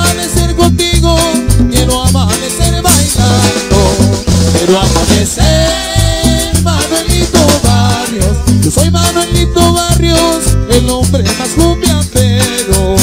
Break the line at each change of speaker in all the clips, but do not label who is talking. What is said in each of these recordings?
amanecer contigo, quiero amanecer bailando, quiero amanecer. Manuelito Barrios, yo soy Manuelito Barrios, el hombre más cumbiambero.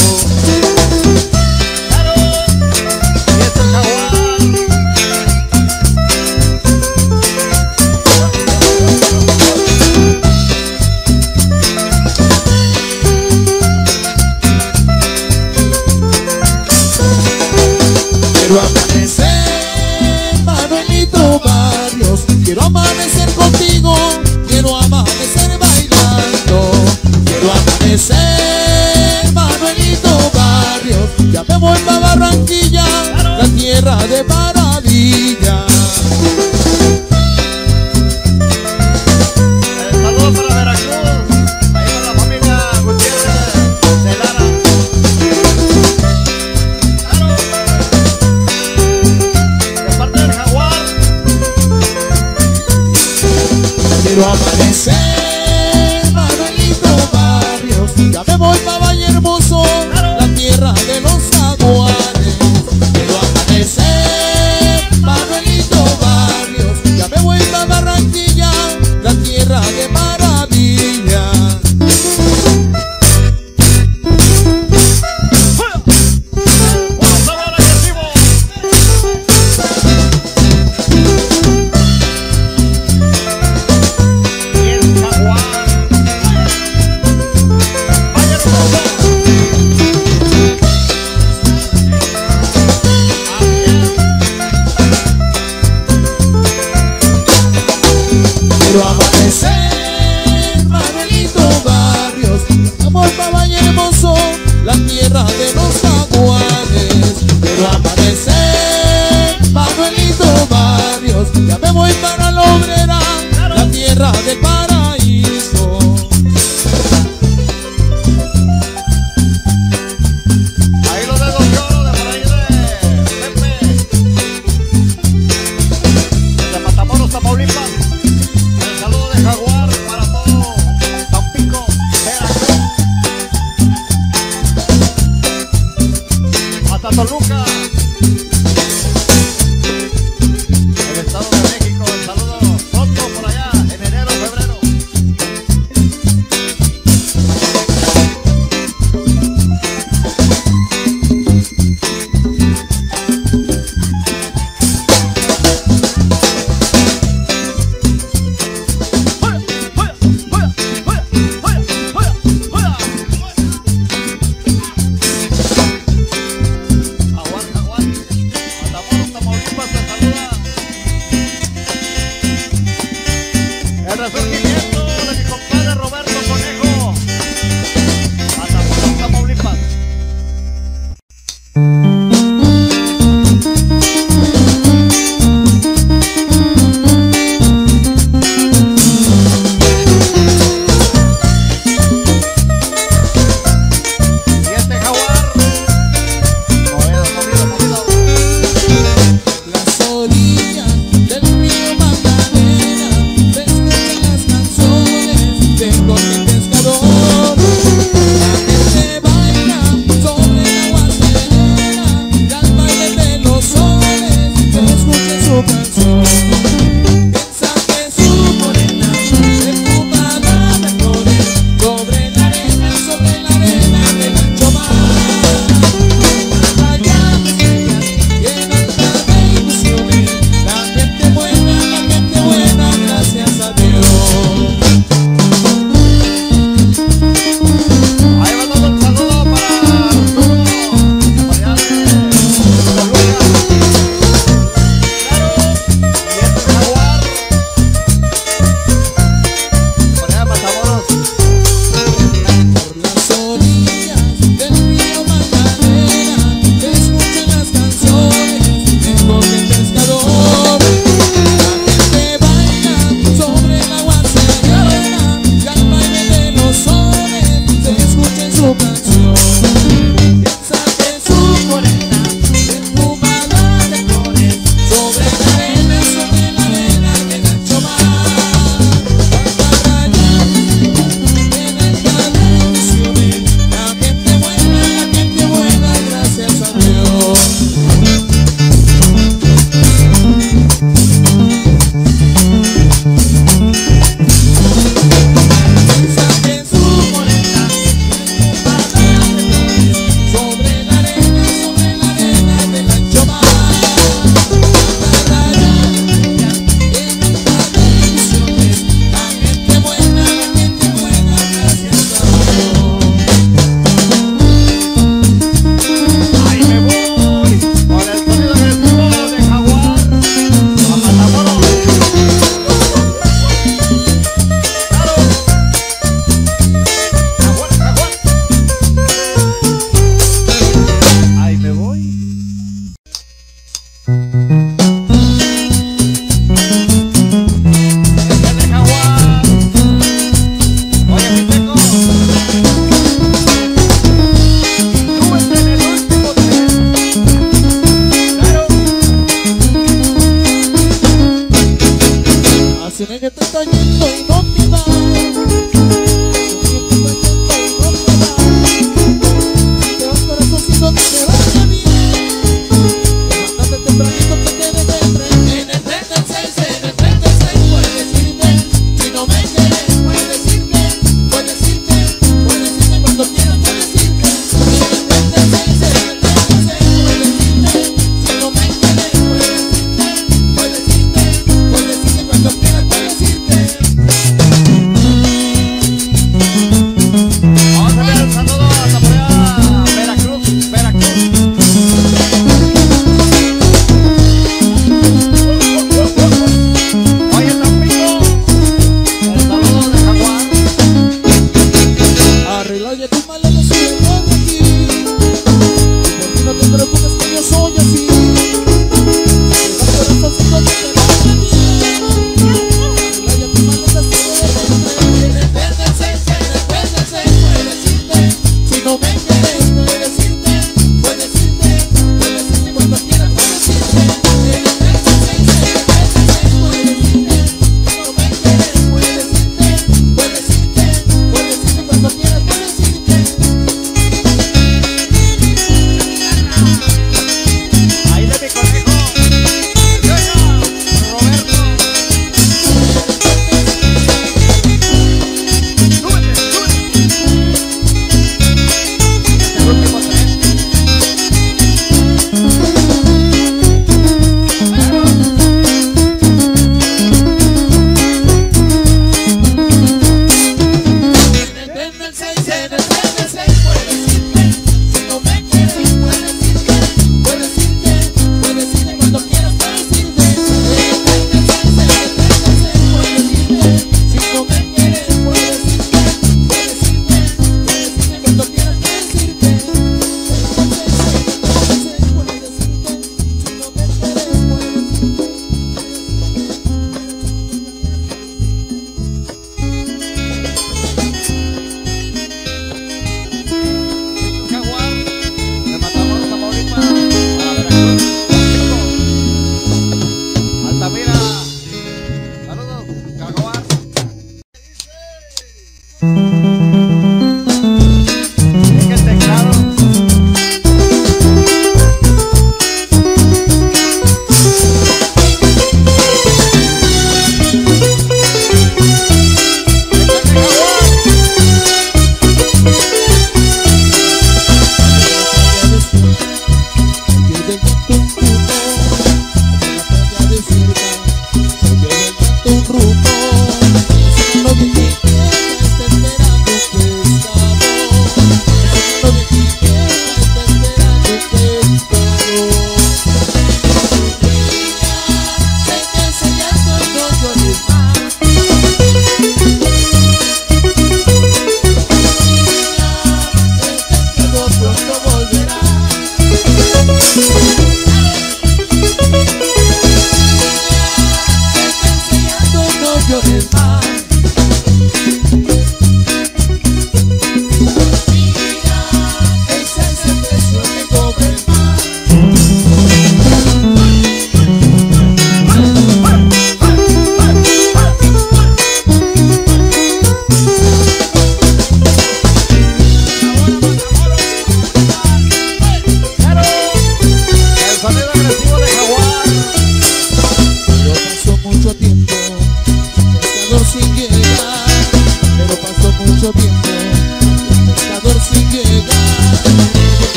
Quiero amanecer, Manuelito Barrios, quiero amanecer contigo, quiero amanecer bailando, quiero amanecer, Manuelito Barrios, ya me voy pa' Barranquilla, la tierra de maravilla.
Saludos para Veracruz, ahí con la familia Gutiérrez de Lara.
Quiero amanecer, Manuelito Barrios, ya me voy pa' Valle Hermoso, la tierra de los jaguares. Quiero amanecer, Manuelito Barrios, ya me voy pa' Barranquilla, la tierra de maravilla. Quiero amanecer, Manuelito Barrios, amor pa' Valle Hermoso, la tierra de los jaguares. Quiero amanecer, Manuelito Barrios, ya me voy para la Obrera, la tierra del paraíso.
Ahí los dedos de oro de por ahí de Pepe, de Matamoros, Tamaulipas. El saludo de Jaguar para todo Tampico, Veracruz, hasta Toluca, el Estado de México. El saludo pronto por allá en enero, febrero. Jaguar, Jaguar.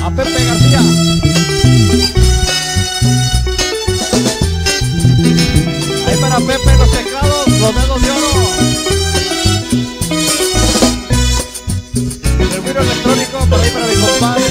A Pepe García. Ahí para Pepe los teclados, los dedos de oro. El ruido electrónico, por ahí para mi compadre.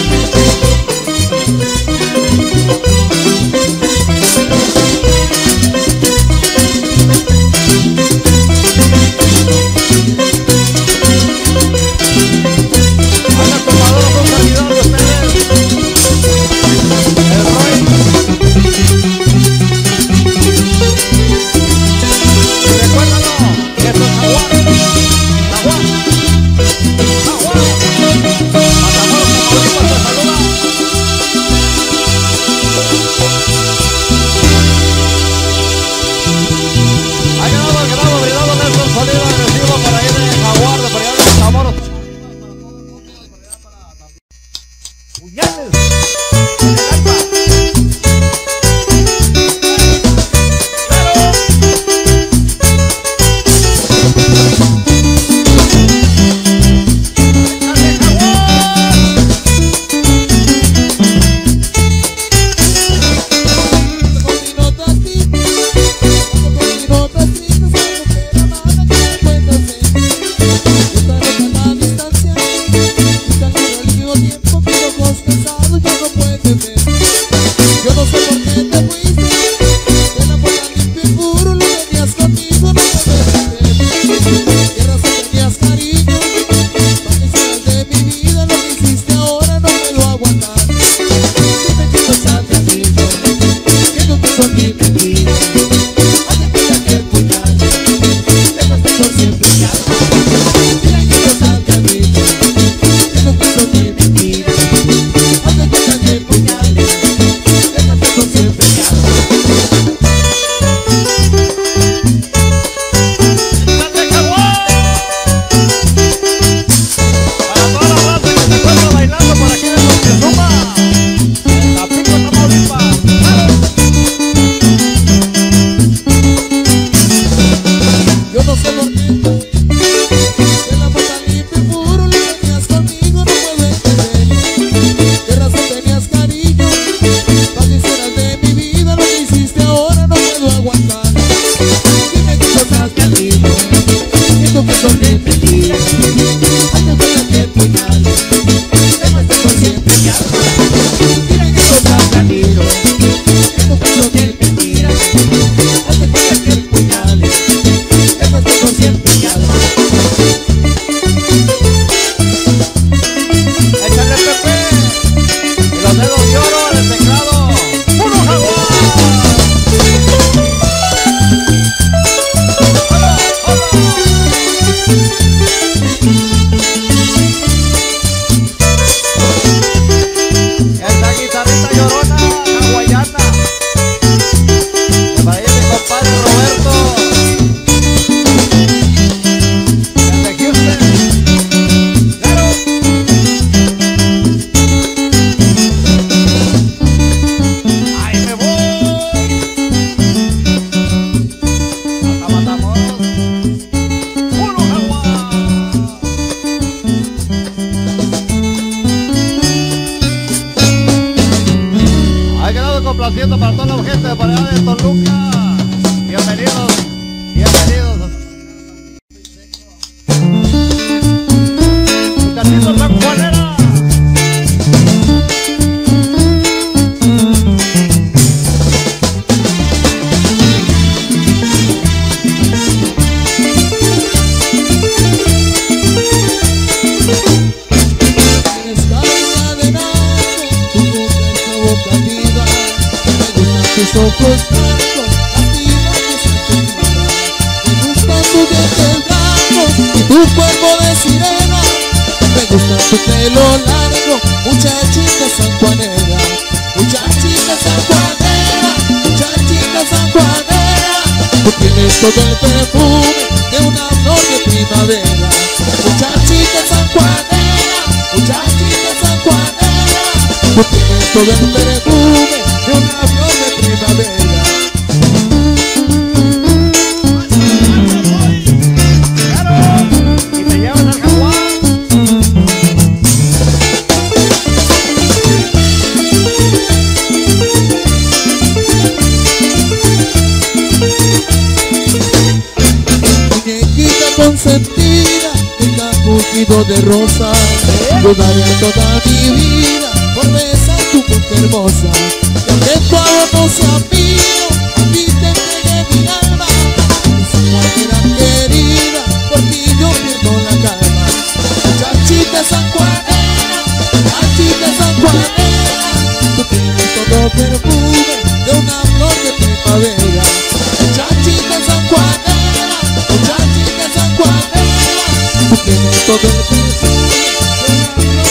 Complaciendo para toda la gente de por allá de Toluca. Bienvenidos, bienvenidos. Tantito San Juanera.
Tus ojos blancos, latidos de cintura. Me gustan tus dientes blancos y tu cuerpo de sirena. Me gusta tu pelo largo, muchachita sanjuanera. Muchachita sanjuanera, muchachita sanjuanera. Tú tienes todo el perfume de una flor de primavera. Muchachita sanjuanera, muchachita sanjuanera. Tú tienes todo el perfume de una flor de primavera.
Y te llevas al jaguar.
vestido de rosa, yo daría toda mi vida por besar tu boca hermosa. Y aunque tu amor no sea mío, a ti te entregué mi alma. Esa mujer querida, por ti yo pierdo la calma. Muchachita sanjuanera, muchachita sanjuanera, tú tienes todo perfume de una flor de primavera. Muchachita sanjuanera, muchachita sanjuanera, tú tienes todo el perfume de una flor de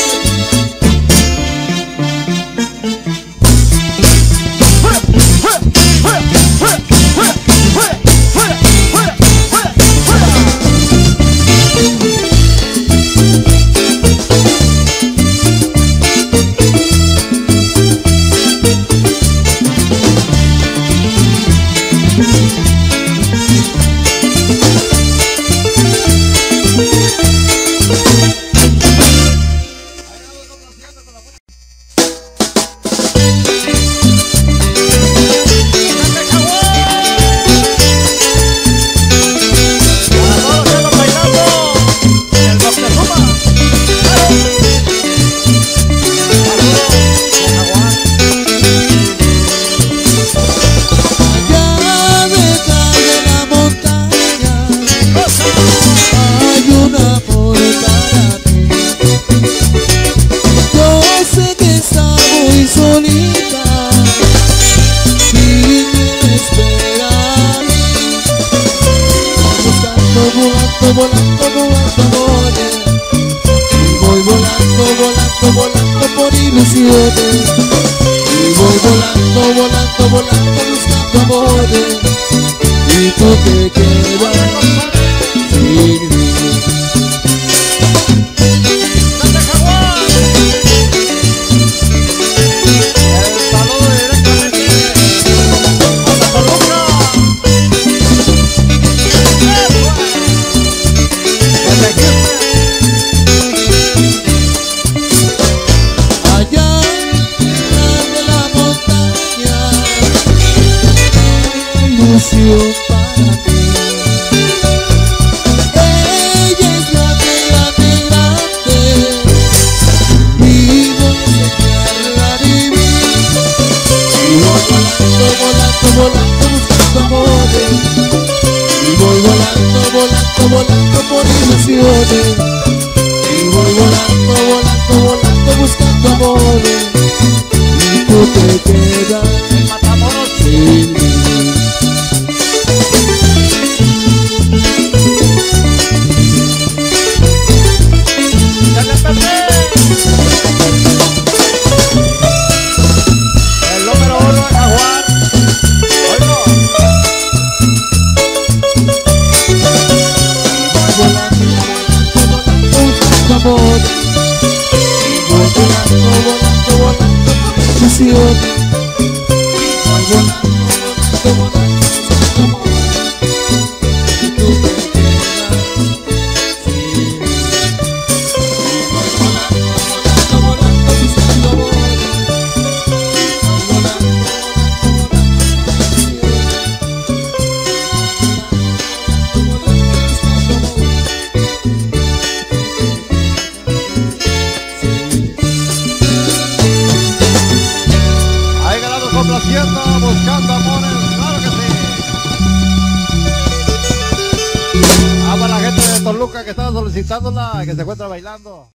volando, volando, amores. Y voy volando, volando, volando por ilusiones. Y voy volando, volando, volando buscando amores. Y tú te quedas sin mí. Para mí, ella es grande, grande, grande. Vivo enseñarla a vivir. Y voy volando, volando, volando buscando amores. Y voy volando, volando, volando por ilusiones. Y voy volando, volando, volando buscando amores. Y tú te quedas sin mí.
El número 1 de Jaguar. Oigo.
Amor, voy volando, volando, volando por ilusiones. Voy volando, volando, volando amor. Y tú te quedas sin mí. Voy volando, volando, volando buscando amor. Voy volando, volando, volando por
Complaciendo, buscando amores, claro que sí. A la gente de Toluca que estaba solicitándola, que se encuentra bailando.